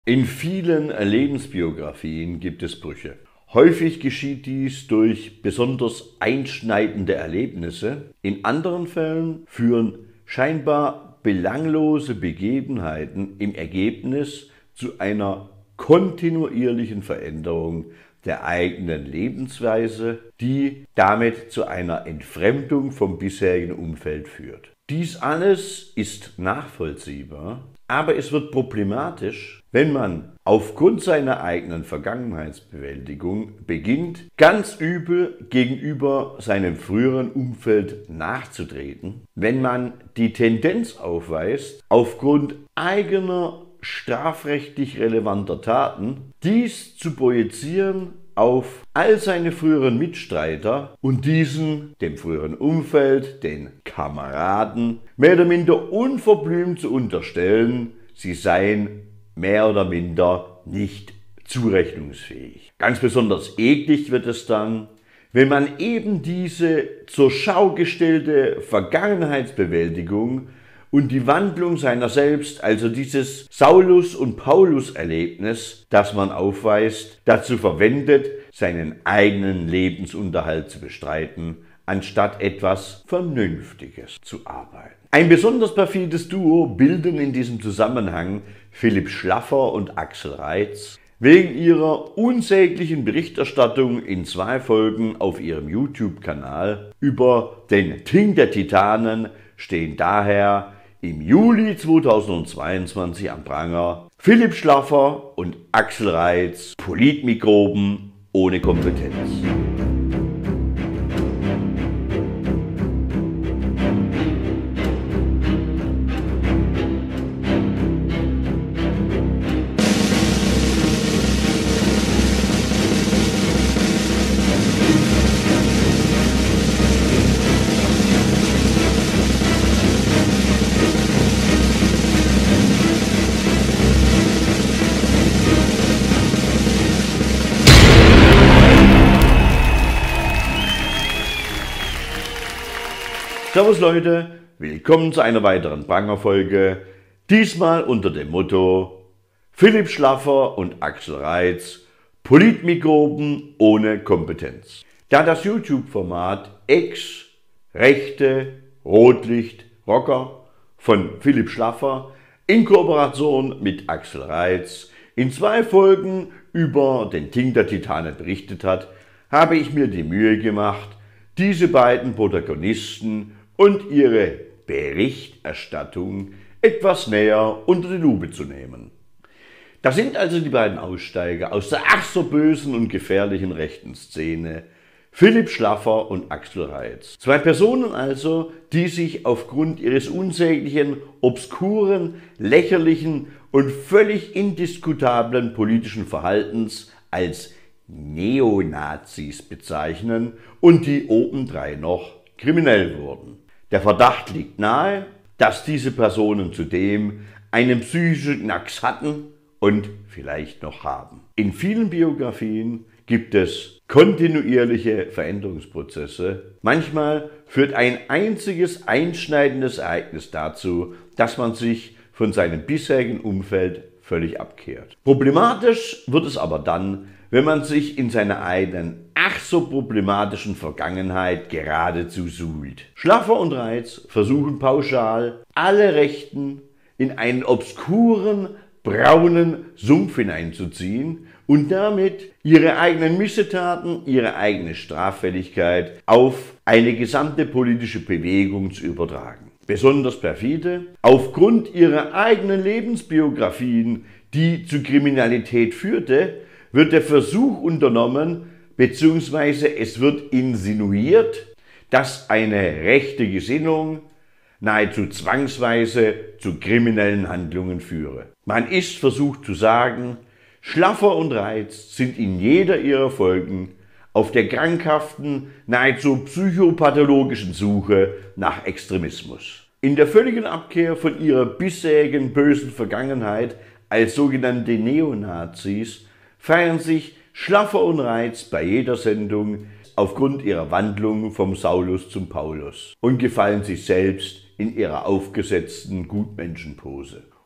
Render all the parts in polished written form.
In vielen Lebensbiografien gibt es Brüche. Häufig geschieht dies durch besonders einschneidende Erlebnisse. In anderen Fällen führen scheinbar belanglose Begebenheiten im Ergebnis zu einer kontinuierlichen Veränderung der eigenen Lebensweise, die damit zu einer Entfremdung vom bisherigen Umfeld führt. Dies alles ist nachvollziehbar, aber es wird problematisch, wenn man aufgrund seiner eigenen Vergangenheitsbewältigung beginnt, ganz übel gegenüber seinem früheren Umfeld nachzutreten, wenn man die Tendenz aufweist, aufgrund eigener strafrechtlich relevanter Taten dies zu projizieren auf all seine früheren Mitstreiter und diesen, dem früheren Umfeld, den Kameraden, mehr oder minder unverblümt zu unterstellen, sie seien mehr oder minder nicht zurechnungsfähig. Ganz besonders eklig wird es dann, wenn man eben diese zur Schau gestellte Vergangenheitsbewältigung und die Wandlung seiner selbst, also dieses Saulus- und Paulus-Erlebnis, das man aufweist, dazu verwendet, seinen eigenen Lebensunterhalt zu bestreiten, anstatt etwas Vernünftiges zu arbeiten. Ein besonders perfides Duo bilden in diesem Zusammenhang Philipp Schlaffer und Axel Reitz. Wegen ihrer unsäglichen Berichterstattung in 2 Folgen auf ihrem YouTube-Kanal über den Ting der Titanen stehen daher im Juli 2022 am Pranger Philipp Schlaffer und Axel Reitz, Politmikroben ohne Kompetenz. Servus Leute, willkommen zu einer weiteren Pranger-Folge, diesmal unter dem Motto Philipp Schlaffer und Axel Reitz, Politmikroben ohne Kompetenz. Da das YouTube-Format Ex-Rechte Rotlicht-Rocker von Philipp Schlaffer in Kooperation mit Axel Reitz in 2 Folgen über den Ting der Titanen berichtet hat, habe ich mir die Mühe gemacht, diese beiden Protagonisten und ihre Berichterstattung etwas näher unter die Lupe zu nehmen. Das sind also die beiden Aussteiger aus der ach so bösen und gefährlichen rechten Szene, Philipp Schlaffer und Axel Reitz. 2 Personen also, die sich aufgrund ihres unsäglichen, obskuren, lächerlichen und völlig indiskutablen politischen Verhaltens als Neonazis bezeichnen und die obendrein noch kriminell wurden. Der Verdacht liegt nahe, dass diese Personen zudem einen psychischen Knacks hatten und vielleicht noch haben. In vielen Biografien gibt es kontinuierliche Veränderungsprozesse. Manchmal führt ein einziges einschneidendes Ereignis dazu, dass man sich von seinem bisherigen Umfeld völlig abkehrt. Problematisch wird es aber dann, wenn man sich in seiner eigenen ach so problematischen Vergangenheit geradezu suhlt. Schlaffer und Reitz versuchen pauschal, alle Rechten in einen obskuren, braunen Sumpf hineinzuziehen und damit ihre eigenen Missetaten, ihre eigene Straffälligkeit auf eine gesamte politische Bewegung zu übertragen. Besonders perfide, aufgrund ihrer eigenen Lebensbiografien, die zu Kriminalität führte, wird der Versuch unternommen, beziehungsweise es wird insinuiert, dass eine rechte Gesinnung nahezu zwangsweise zu kriminellen Handlungen führe. Man ist versucht zu sagen, Schlaffer und Reitz sind in jeder ihrer Folgen auf der krankhaften, nahezu psychopathologischen Suche nach Extremismus. In der völligen Abkehr von ihrer bisherigen bösen Vergangenheit als sogenannte Neonazis feiern sich Schlaffer und Reitz bei jeder Sendung aufgrund ihrer Wandlung vom Saulus zum Paulus und gefallen sich selbst in ihrer aufgesetzten Gutmenschenpose.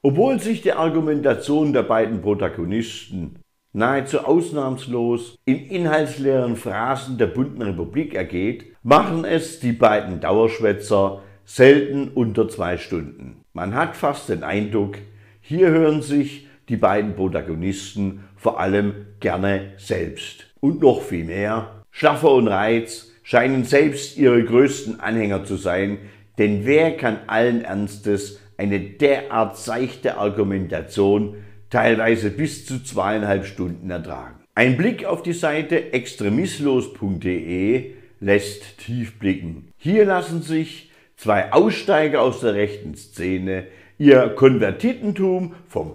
Obwohl sich die Argumentation der beiden Protagonisten nahezu ausnahmslos in inhaltsleeren Phrasen der bunten Republik ergeht, machen es die beiden Dauerschwätzer selten unter 2 Stunden. Man hat fast den Eindruck, hier hören sich die beiden Protagonisten vor allem gerne selbst. Und noch viel mehr, Schlaffer und Reitz scheinen selbst ihre größten Anhänger zu sein, denn wer kann allen Ernstes eine derart seichte Argumentation teilweise bis zu 2,5 Stunden ertragen? Ein Blick auf die Seite extremislos.de lässt tief blicken. Hier lassen sich 2 Aussteiger aus der rechten Szene ihr Konvertitentum vom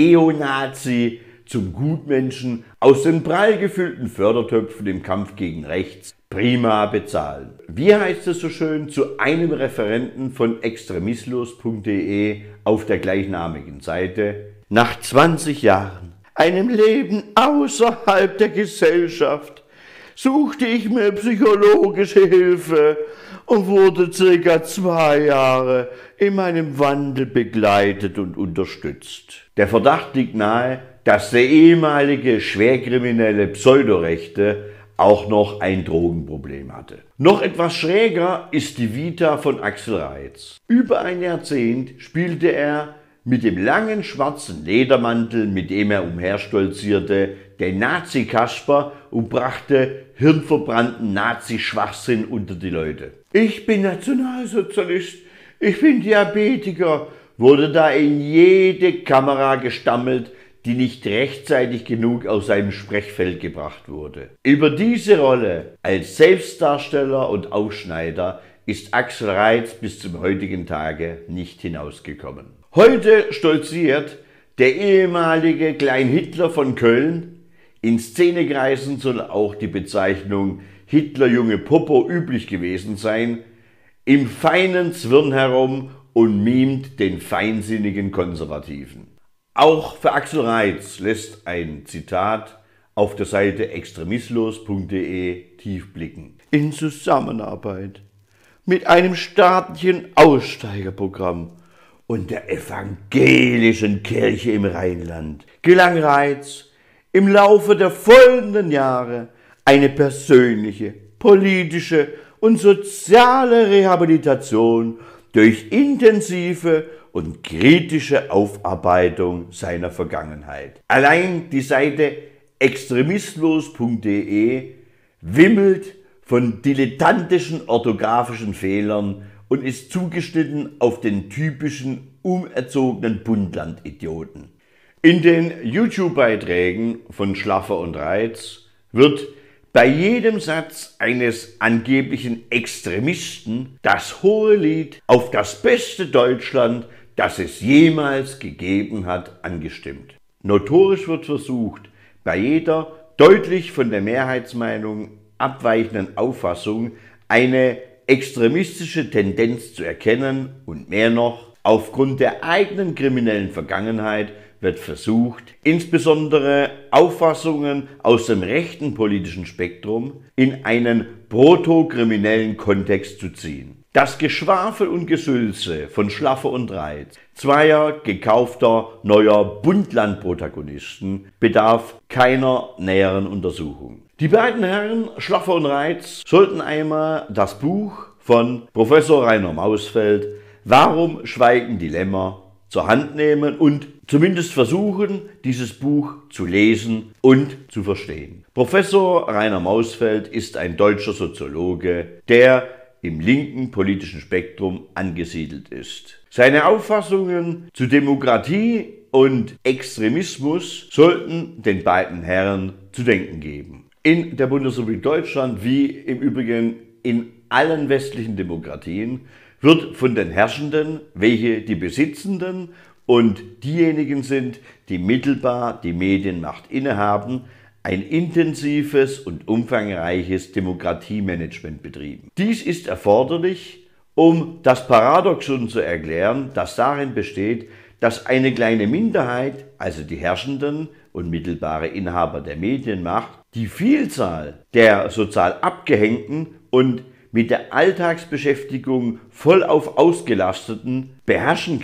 Neonazi zum Gutmenschen aus den prall gefüllten Fördertöpfen im Kampf gegen rechts prima bezahlen. Wie heißt es so schön zu einem Referenten von extremislos.de auf der gleichnamigen Seite? Nach 20 Jahren, einem Leben außerhalb der Gesellschaft, suchte ich mir psychologische Hilfe und wurde ca. 2 Jahre in meinem Wandel begleitet und unterstützt. Der Verdacht liegt nahe, dass der ehemalige schwerkriminelle Pseudorechte auch noch ein Drogenproblem hatte. Noch etwas schräger ist die Vita von Axel Reitz. Über ein Jahrzehnt spielte er mit dem langen schwarzen Ledermantel, mit dem er umherstolzierte, den Nazi-Kasper und brachte hirnverbrannten Nazi-Schwachsinn unter die Leute. Ich bin Nationalsozialist, ich bin Diabetiker, wurde da in jede Kamera gestammelt, die nicht rechtzeitig genug aus seinem Sprechfeld gebracht wurde. Über diese Rolle als Selbstdarsteller und Aufschneider ist Axel Reitz bis zum heutigen Tage nicht hinausgekommen. Heute stolziert der ehemalige Klein-Hitler von Köln, in Szenekreisen soll auch die Bezeichnung Hitlerjunge Popo üblich gewesen sein, im feinen Zwirn herum und mimt den feinsinnigen Konservativen. Auch für Axel Reitz lässt ein Zitat auf der Seite extremislos.de tief blicken. In Zusammenarbeit mit einem staatlichen Aussteigerprogramm und der evangelischen Kirche im Rheinland gelang Reitz im Laufe der folgenden Jahre eine persönliche, politische und soziale Rehabilitation durch intensive und kritische Aufarbeitung seiner Vergangenheit. Allein die Seite extremislos.de wimmelt von dilettantischen orthografischen Fehlern und ist zugeschnitten auf den typischen umerzogenen Buntland-Idioten. In den YouTube-Beiträgen von Schlaffer und Reitz wird bei jedem Satz eines angeblichen Extremisten das hohe Lied auf das beste Deutschland, das es jemals gegeben hat, angestimmt. Notorisch wird versucht, bei jeder deutlich von der Mehrheitsmeinung abweichenden Auffassung eine extremistische Tendenz zu erkennen und mehr noch, aufgrund der eigenen kriminellen Vergangenheit wird versucht, insbesondere Auffassungen aus dem rechten politischen Spektrum in einen protokriminellen Kontext zu ziehen. Das Geschwafel und Gesülze von Schlaffer und Reitz, zweier gekaufter neuer Buntland-Protagonisten, bedarf keiner näheren Untersuchung. Die beiden Herren Schlaffer und Reitz sollten einmal das Buch von Professor Rainer Mausfeld »Warum schweigen die Lämmer?« zur Hand nehmen und zumindest versuchen, dieses Buch zu lesen und zu verstehen. Professor Rainer Mausfeld ist ein deutscher Soziologe, der im linken politischen Spektrum angesiedelt ist. Seine Auffassungen zu Demokratie und Extremismus sollten den beiden Herren zu denken geben. In der Bundesrepublik Deutschland, wie im Übrigen in allen westlichen Demokratien, wird von den Herrschenden, welche die Besitzenden und diejenigen sind, die mittelbar die Medienmacht innehaben, ein intensives und umfangreiches Demokratiemanagement betrieben. Dies ist erforderlich, um das Paradoxon zu erklären, das darin besteht, dass eine kleine Minderheit, also die Herrschenden und mittelbare Inhaber der Medienmacht, die Vielzahl der sozial Abgehängten und mit der Alltagsbeschäftigung vollauf Ausgelasteten beherrschen kann,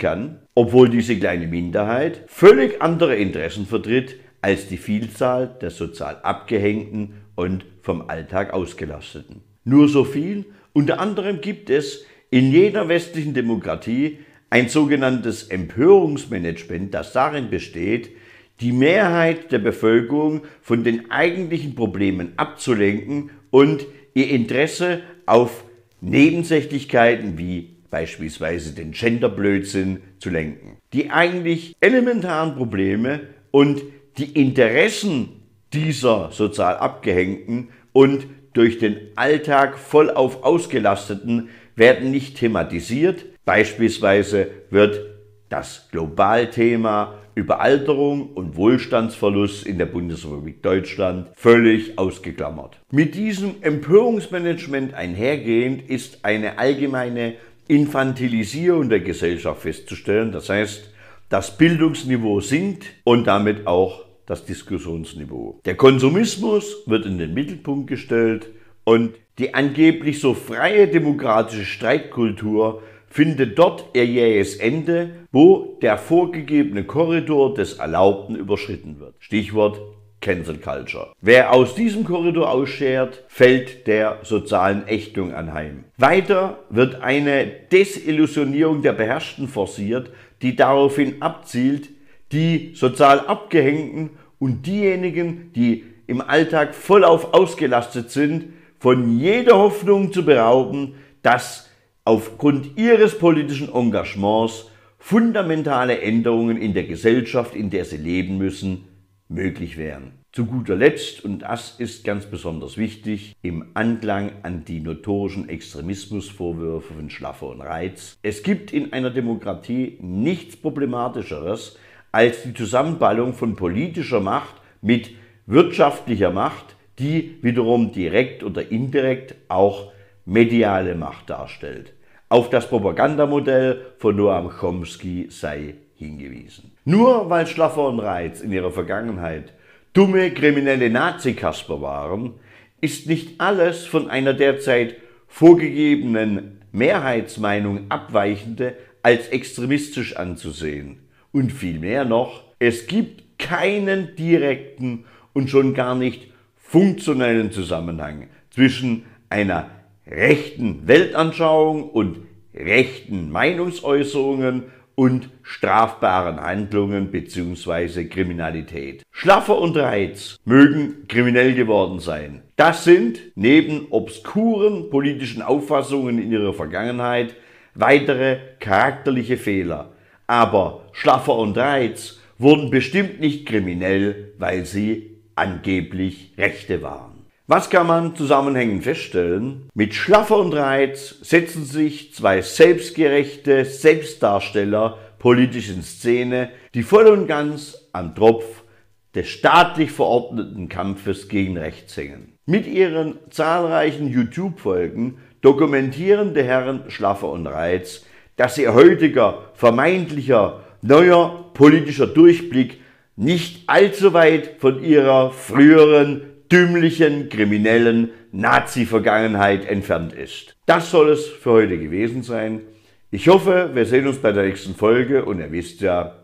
obwohl diese kleine Minderheit völlig andere Interessen vertritt als die Vielzahl der sozial Abgehängten und vom Alltag Ausgelasteten. Nur so viel: Unter anderem gibt es in jeder westlichen Demokratie ein sogenanntes Empörungsmanagement, das darin besteht, die Mehrheit der Bevölkerung von den eigentlichen Problemen abzulenken und ihr Interesse auf Nebensächlichkeiten wie beispielsweise den Genderblödsinn zu lenken. Die eigentlich elementaren Probleme und die Interessen dieser sozial Abgehängten und durch den Alltag vollauf Ausgelasteten werden nicht thematisiert. Beispielsweise wird das Globalthema Überalterung und Wohlstandsverlust in der Bundesrepublik Deutschland völlig ausgeklammert. Mit diesem Empörungsmanagement einhergehend ist eine allgemeine Infantilisierung der Gesellschaft festzustellen. Das heißt, das Bildungsniveau sinkt und damit auch das Diskussionsniveau. Der Konsumismus wird in den Mittelpunkt gestellt und die angeblich so freie demokratische Streitkultur findet dort ihr jähes Ende, wo der vorgegebene Korridor des Erlaubten überschritten wird. Stichwort Cancel Culture. Wer aus diesem Korridor ausschert, fällt der sozialen Ächtung anheim. Weiter wird eine Desillusionierung der Beherrschten forciert, die daraufhin abzielt, die sozial Abgehängten und diejenigen, die im Alltag vollauf ausgelastet sind, von jeder Hoffnung zu berauben, dass aufgrund ihres politischen Engagements fundamentale Änderungen in der Gesellschaft, in der sie leben müssen, möglich wären. Zu guter Letzt, und das ist ganz besonders wichtig, im Anklang an die notorischen Extremismusvorwürfe von Schlaffer und Reitz: Es gibt in einer Demokratie nichts Problematischeres als die Zusammenballung von politischer Macht mit wirtschaftlicher Macht, die wiederum direkt oder indirekt auch mediale Macht darstellt. Auf das Propagandamodell von Noam Chomsky sei hingewiesen. Nur weil Schlaffer und Reitz in ihrer Vergangenheit dumme, kriminelle Nazi-Kasper waren, ist nicht alles von einer derzeit vorgegebenen Mehrheitsmeinung abweichende als extremistisch anzusehen. Und viel mehr noch, es gibt keinen direkten und schon gar nicht funktionellen Zusammenhang zwischen einer rechten Weltanschauung und rechten Meinungsäußerungen und strafbaren Handlungen bzw. Kriminalität. Schlaffer und Reitz mögen kriminell geworden sein. Das sind neben obskuren politischen Auffassungen in ihrer Vergangenheit weitere charakterliche Fehler. Aber Schlaffer und Reitz wurden bestimmt nicht kriminell, weil sie angeblich Rechte waren. Was kann man zusammenhängend feststellen? Mit Schlaffer und Reitz setzen sich zwei selbstgerechte Selbstdarsteller politisch in Szene, die voll und ganz am Tropf des staatlich verordneten Kampfes gegen rechts hängen. Mit ihren zahlreichen YouTube-Folgen dokumentieren die Herren Schlaffer und Reitz, dass ihr heutiger, vermeintlicher, neuer politischer Durchblick nicht allzu weit von ihrer früheren, dümmlichen, kriminellen Nazi-Vergangenheit entfernt ist. Das soll es für heute gewesen sein. Ich hoffe, wir sehen uns bei der nächsten Folge und ihr wisst ja,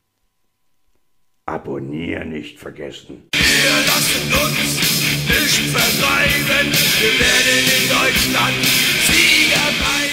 abonnieren nicht vergessen. Wir lassen uns nicht vertreiben, wir werden in Deutschland Sieger bleiben.